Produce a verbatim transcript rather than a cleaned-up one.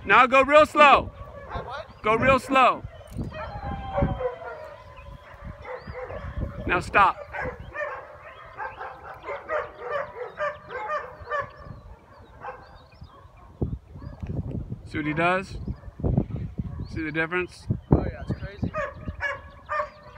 Now go real slow. Go real slow. Now stop. See what he does? See the difference?